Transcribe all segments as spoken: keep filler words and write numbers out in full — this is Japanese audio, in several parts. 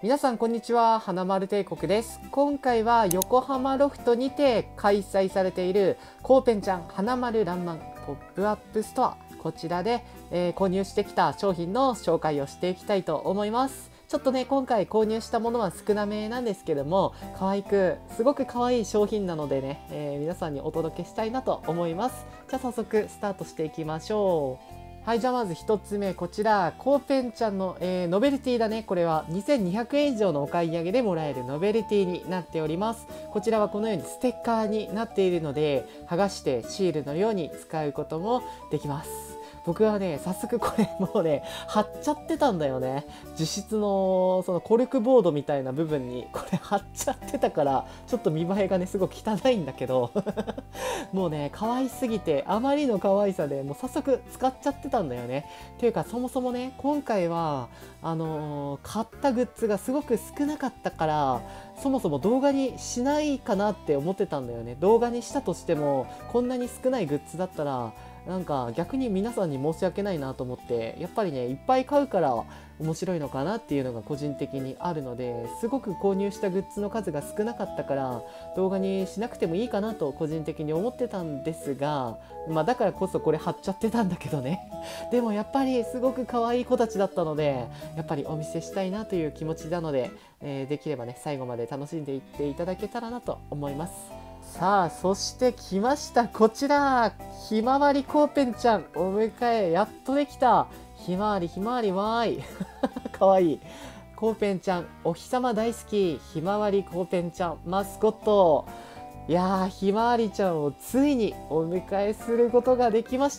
皆さんこんにちは、花丸帝国です。今回は横浜ロフトにて開催されているコーペンちゃん花丸らんまんポップアップストア、こちらで、えー、購入してきた商品の紹介をしていきたいと思います。ちょっとね、今回購入したものは少なめなんですけども、可愛くすごく可愛い商品なのでね、えー、皆さんにお届けしたいなと思います。じゃあ早速スタートしていきましょう。はい、じゃあまずひとつめ、こちらコーペンちゃんの、えー、ノベルティだね。これはにせんにひゃくえん以上のお買い上げでもらえるノベルティになっております。こちらはこのようにステッカーになっているので、剥がしてシールのように使うこともできます。僕はね、早速これもうね、貼っちゃってたんだよね。実質のそのコルクボードみたいな部分にこれ貼っちゃってたから、ちょっと見栄えがね、すごく汚いんだけどもうね、可愛すぎて、あまりの可愛さでもう早速使っちゃってたんだよね。っていうか、そもそもね、今回はあのー、買ったグッズがすごく少なかったから、そもそも動画にしないかなって思ってたんだよね。動画にしたとしても、こんなに少ないグッズだったらなんか逆に皆さんに申し訳ないなと思って、やっぱりね、いっぱい買うから面白いのかなっていうのが個人的にあるので、すごく購入したグッズの数が少なかったから動画にしなくてもいいかなと個人的に思ってたんですが、まあだからこそこれ貼っちゃってたんだけどねでもやっぱりすごく可愛い子たちだったので、やっぱりお見せしたいなという気持ちなので、えー、できればね、最後まで楽しんでいっていただけたらなと思います。さあ、そして来ました、こちらひまわりコーペンちゃん、お迎えやっとできた。ひまわりひまわりわーいかわいいコーペンちゃん、お日様大好きひまわりコーペンちゃんマスコット。いやー、ひまわりちゃんをついにお迎えすることができました。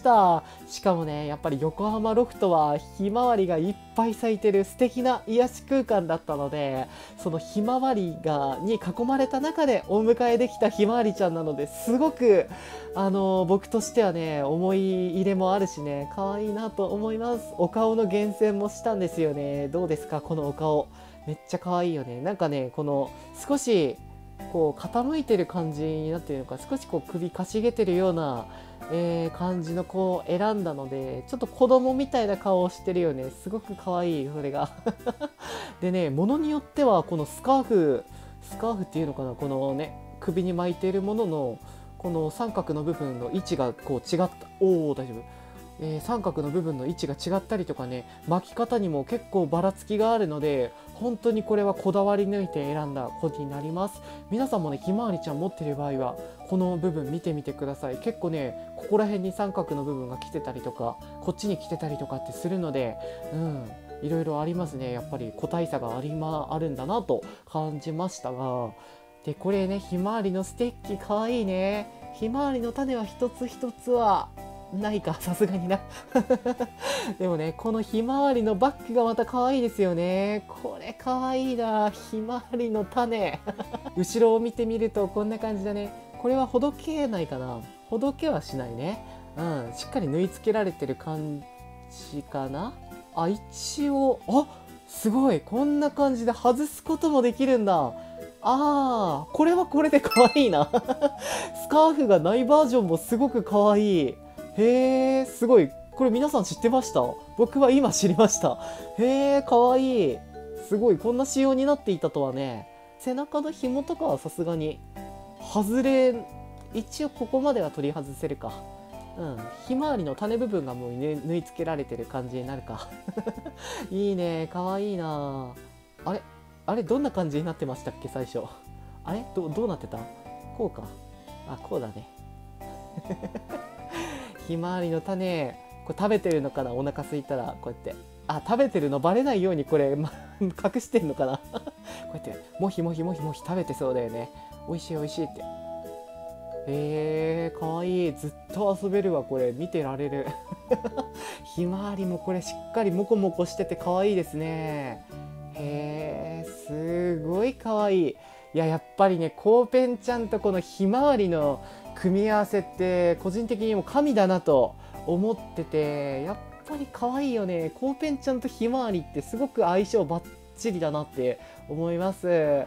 しかもね、やっぱり横浜ロフトはひまわりがいっぱい咲いてる素敵な癒し空間だったので、そのひまわりがに囲まれた中でお迎えできたひまわりちゃんなので、すごくあのー、僕としてはね、思い入れもあるしね、可愛いなと思います。お顔の厳選もしたんですよね。どうですか、このお顔。めっちゃ可愛いよね。なんかね、この少しこう傾いてる感じになっているのか、少しこう首かしげてるような、えー、感じの子を選んだので、ちょっと子供みたいな顔をしてるよね。すごく可愛い、それがでね、ものによってはこのスカーフスカーフっていうのかな、このね、首に巻いているもののこの三角の部分の位置がこう違った。おお、大丈夫。えー、三角の部分の位置が違ったりとかね、巻き方にも結構ばらつきがあるので、本当にこれはこだわり抜いて選んだ子になります。皆さんもね、ひまわりちゃん持ってる場合はこの部分見てみてください。結構ね、ここら辺に三角の部分が来てたりとか、こっちに来てたりとかってするので、うんいろいろありますね。やっぱり個体差があり、ま、あるんだなと感じましたが、でこれね、ひまわりのステッキかわいいね。ひまわりの種は一つ一つはないか、さすがになでもね、このひまわりのバッグがまた可愛いですよね。これ可愛いな、ひまわりの種後ろを見てみるとこんな感じだね。これはほどけないかな。ほどけはしないね。うん、しっかり縫い付けられてる感じかな。あ、一応、あ、すごい、こんな感じで外すこともできるんだ。あー、これはこれで可愛いなスカーフがないバージョンもすごく可愛い。へえ、すごい。これ皆さん知ってました？僕は今知りました。へえ、かわいい。すごい、こんな仕様になっていたとはね。背中の紐とかはさすがに外れ、一応ここまでは取り外せるか。うん、ひまわりの種部分がもう、ね、縫い付けられてる感じになるかいいね、かわいいな。あれあれ、どんな感じになってましたっけ最初。あれ ど, どうなってた？こうか。あ、こうだねひまわりの種、これ食べてるのかな。お腹空いたらこうやって、あ、食べてるのバレないようにこれ、ま、隠してんのかなこうやってもひもひもひもひ食べてそうだよね。おいしいおいしいって。へえ、かわいい。ずっと遊べるわ、これ見てられるひまわりもこれしっかりモコモコしててかわいいですね。へえ、すごいかわいい。いや、やっぱりね、コーペンちゃんとこのひまわりの組み合わせって個人的にも神だなと思ってて、やっぱり可愛いよね。コーペンちゃんとひまわりってすごく相性バッチリだなって思います。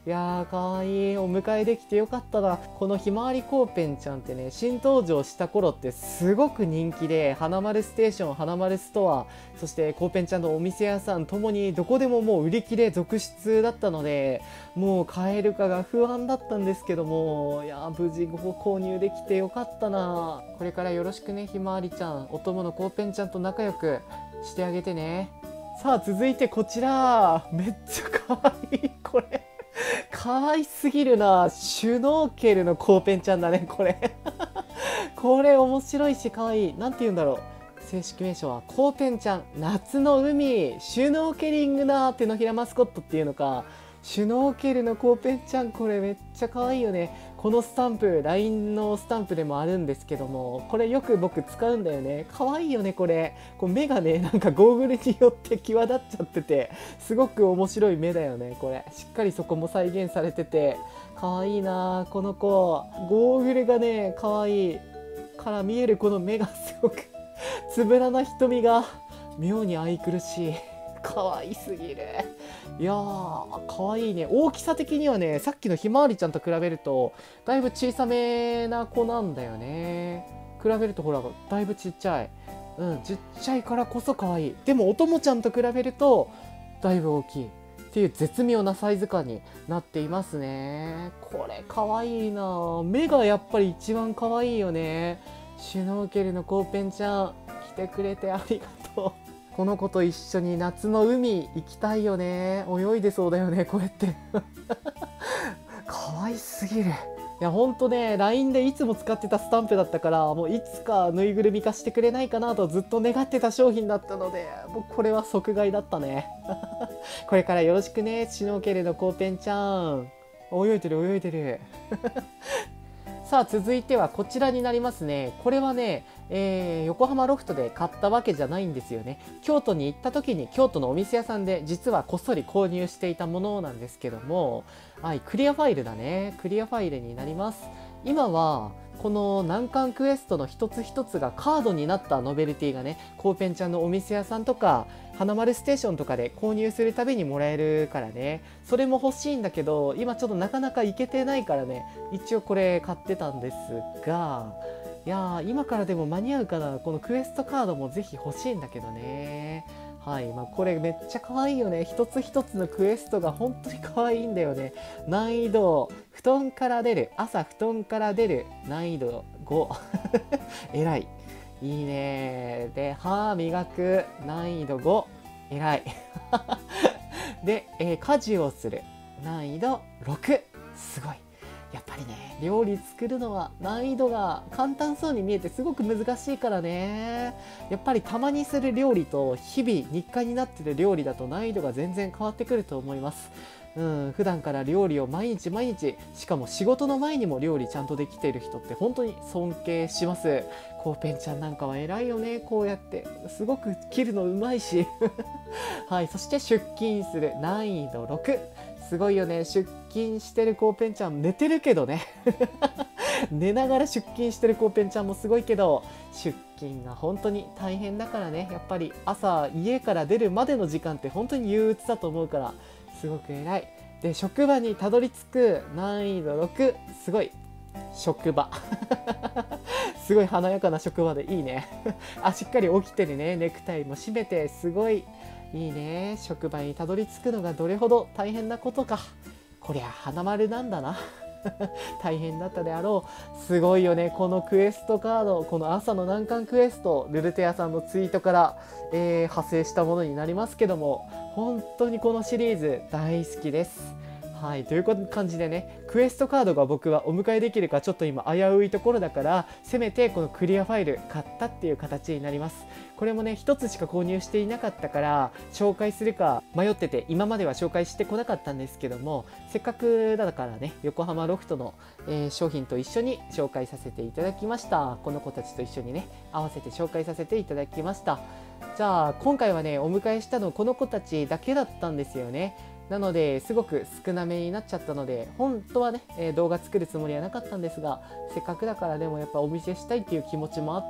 いやーかわいい。お迎えできてよかったな。このひまわりコーペンちゃんってね、新登場した頃ってすごく人気で、花丸ステーション、花丸ストア、そしてコーペンちゃんのお店屋さんともにどこでももう売り切れ続出だったので、もう買えるかが不安だったんですけども、いやー無事ご購入できてよかったな。これからよろしくね、ひまわりちゃん。お供のコーペンちゃんと仲良くしてあげてね。さあ続いてこちら、めっちゃかわいい。これかわいすぎるな。シュノーケルのコーペンちゃんだねこれこれ面白いしかわいい。なんて言うんだろう、正式名称はコーペンちゃん夏の海シュノーケリングな手のひらマスコットっていうのか。シュノーケルのコーペンちゃん、これめっちゃ可愛いよね。このスタンプ ライン のスタンプでもあるんですけども、これよく僕使うんだよね。可愛いよねこれ。こう目がねなんかゴーグルによって際立っちゃってて、すごく面白い目だよねこれ。しっかりそこも再現されてて可愛いな。この子ゴーグルがね可愛いから見えるこの目がすごくつぶらな瞳が妙に愛くるしい。可愛すぎる。いやー可愛いね。大きさ的にはね、さっきのひまわりちゃんと比べるとだいぶ小さめな子なんだよね。比べるとほらだいぶちっちゃい。うんちっちゃいからこそ可愛い。でもおともちゃんと比べるとだいぶ大きいっていう絶妙なサイズ感になっていますね。これ可愛いな。目がやっぱり一番可愛いよね。シュノーケルのコーペンちゃん来てくれてありがとう。この子と一緒に夏の海行きたいよね。泳いでそうだよねこうやって可愛すぎる。いやほんとね ライン でいつも使ってたスタンプだったから、もういつかぬいぐるみ化してくれないかなとずっと願ってた商品だったので、もうこれは即買いだったねこれからよろしくねシュノーケルのコーペンちゃん。泳いでる泳いでるさあ続いてはこちらになりますね。これはね、えー、横浜ロフトで買ったわけじゃないんですよね。京都に行った時に京都のお店屋さんで実はこっそり購入していたものなんですけども、はい、クリアファイルだね。クリアファイルになります。今はこの難関クエストの一つ一つがカードになったノベルティがね、コーペンちゃんのお店屋さんとか花丸ステーションとかで購入するたびにもらえるからね。それも欲しいんだけど今ちょっとなかなか行けてないからね、一応これ買ってたんですが、いやー今からでも間に合うかな。このクエストカードもぜひ欲しいんだけどね。はい、まあ、これめっちゃ可愛いよね。一つ一つのクエストが本当に可愛いんだよね。難易度布団から出る、朝布団から出る難易度ごえらいいいね。で歯磨く難易度ごえらいで、えー、家事をする難易度ろくすごい。やっぱりね料理作るのは難易度が簡単そうに見えてすごく難しいからね。やっぱりたまにする料理と日々日課になってる料理だと難易度が全然変わってくると思います。うん、普段から料理を毎日毎日、しかも仕事の前にも料理ちゃんとできている人って本当に尊敬します。コーペンちゃんなんかは偉いよね。こうやってすごく切るのうまいしはい、そして出勤する難易度ろくすごいよね。出勤してるコーペンちゃん寝てるけどね寝ながら出勤してるコーペンちゃんもすごいけど、出勤が本当に大変だからね。やっぱり朝家から出るまでの時間って本当に憂鬱だと思うからすごく偉い。で職場にたどり着く難易度ろくすごい。職場すごい華やかな職場でいいねあ、しっかり起きてるね。ネクタイも締めてすごいいいね。職場にたどり着くのがどれほど大変なことか。こりゃ花丸なんだな大変だったであろう。すごいよねこのクエストカード。この朝の難関クエスト、ルルテアさんのツイートから、えー、派生したものになりますけども、本当にこのシリーズ大好きです。はい、という感じでね、クエストカードが僕はお迎えできるかちょっと今危ういところだから、せめてこのクリアファイル買ったっていう形になります。これもね一つしか購入していなかったから紹介するか迷ってて、今までは紹介してこなかったんですけども、せっかくだからね横浜ロフトの、えー、商品と一緒に紹介させていただきました。この子たちと一緒にね合わせて紹介させていただきました。じゃあ今回はねお迎えしたのこの子たちだけだったんですよね。なのですごく少なめになっちゃったので、本当はね、えー、動画作るつもりはなかったんですが、せっかくだからでもやっぱお見せしたいっていう気持ちもあって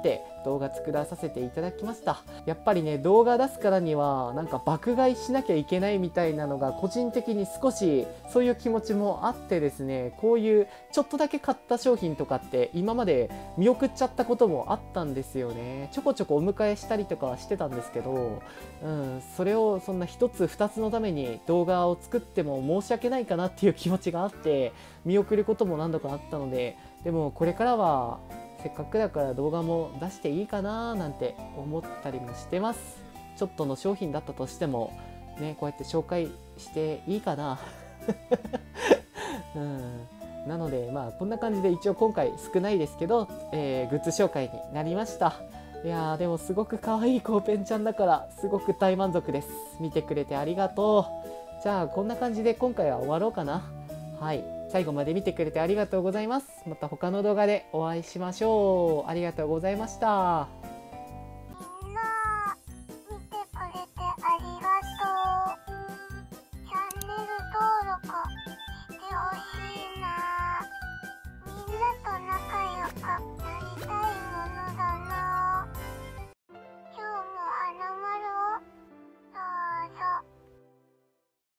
動画作らさせていただきました。やっぱりね、動画出すからにはなんか爆買いしなきゃいけないみたいなのが個人的に少しそういう気持ちもあってですね、こういうちょっとだけ買った商品とかって今まで見送っちゃったこともあったんですよね。ちょこちょこお迎えしたりとかはしてたんですけど、うん、それをそんな一つ二つのために動画を作っても申し訳ないかなっていう気持ちがあって見送ることも何度かあったので、でもこれからはせっかくだから動画も出していいかななんて思ったりもしてます。ちょっとの商品だったとしてもね、こうやって紹介していいかなうん、なのでまあこんな感じで一応今回少ないですけど、えー、グッズ紹介になりました。いやーでもすごく可愛いコーペンちゃんだからすごく大満足です。見てくれてありがとう。じゃあこんな感じで今回は終わろうかな。はい、最後まで見てくれてありがとうございます。また他の動画でお会いしましょう。ありがとうございました。